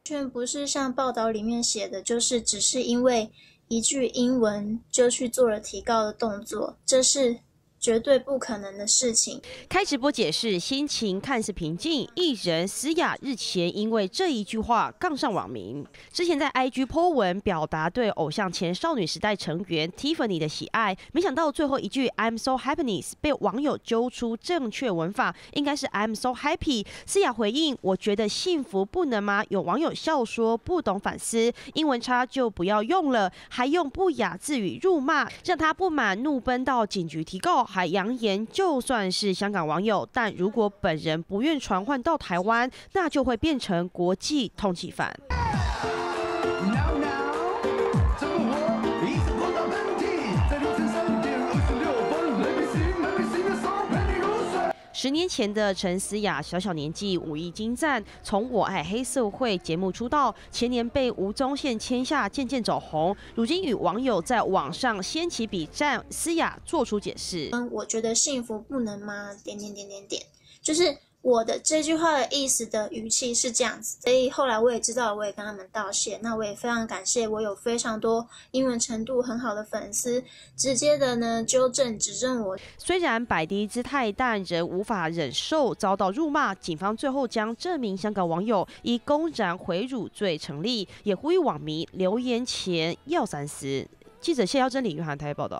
全不是像报道里面写的，就是只是因为一句英文就去做了提告的动作，这是绝对不可能的事情。 开直播解释，心情看似平静。艺人思雅日前因为这一句话杠上网民。之前在 IG po 文表达对偶像前少女时代成员 Tiffany 的喜爱，没想到最后一句 I'm so happiness 被网友揪出正确文法，应该是 I'm so happy。思雅回应：我觉得幸福不能吗？有网友笑说不懂反思，英文差就不要用了，还用不雅字语辱骂，让他不满怒奔到警局提告。还扬言，就算是香港网友，但如果本人不愿传唤到台湾，那就会变成国际通缉犯。10年前的陈思雅，小年纪武艺精湛，从《我爱黑社会》节目出道，前年被吴宗宪签下，渐渐走红。如今与网友在网上掀起笔战，思雅做出解释： 我觉得幸福不能吗？就是我的这句话的意思的语气是这样子，所以后来我也知道，我也跟他们道谢。那我也非常感谢，我有非常多英文程度很好的粉丝，直接的呢纠正指正我。 虽然摆低姿态，但仍无法忍受遭到辱骂。警方最后将这名香港网友以公然毁辱罪成立，也呼吁网民留言前要三思。记者谢耀珍、李玉涵台报道。